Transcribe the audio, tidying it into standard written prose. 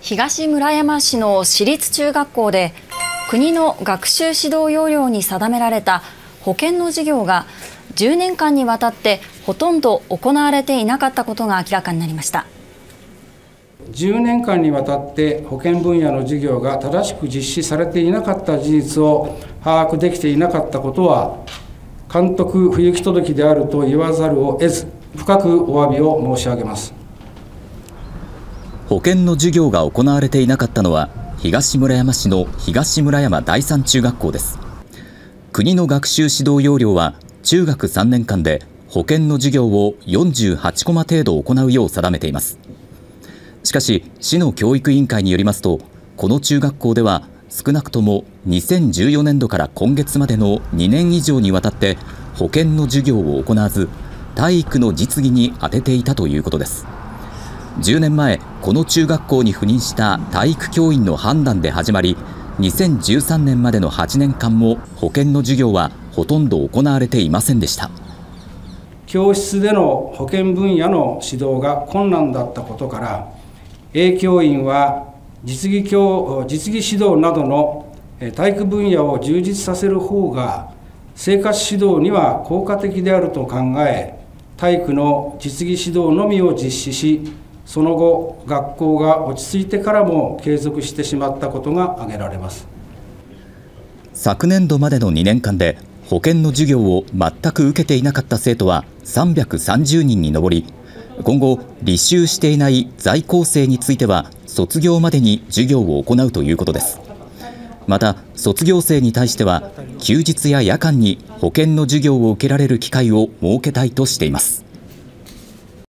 東村山市の私立中学校で国の学習指導要領に定められた保健の授業が10年間にわたってほとんど行われていなかったことが明らかになりました。 10年間にわたって保健分野の授業が正しく実施されていなかった事実を把握できていなかったことは、監督不行き届きであると言わざるを得ず、深くお詫びを申し上げます。 保健の授業が行われていなかったのは、東村山市の東村山第三中学校です。国の学習指導要領は、中学3年間で保健の授業を48コマ程度行うよう定めています。しかし、市の教育委員会によりますと、この中学校では少なくとも2014年度から今月までの2年以上にわたって保健の授業を行わず、体育の実技に充てていたということです。10年前、この中学校に赴任した体育教員の判断で始まり、2013年までの8年間も保健の授業はほとんど行われていませんでした。 教室での保健分野の指導が困難だったことから、A教員は実技指導などの体育分野を充実させる方が生活指導には効果的であると考え、体育の実技指導のみを実施し、その後学校が落ち着いてからも継続してしまったことが挙げられます。 昨年度までの2年間で保健の授業を全く受けていなかった生徒は330人に上り、今後履修していない在校生については卒業までに授業を行うということです。また、卒業生に対しては休日や夜間に保健の授業を受けられる機会を設けたいとしています。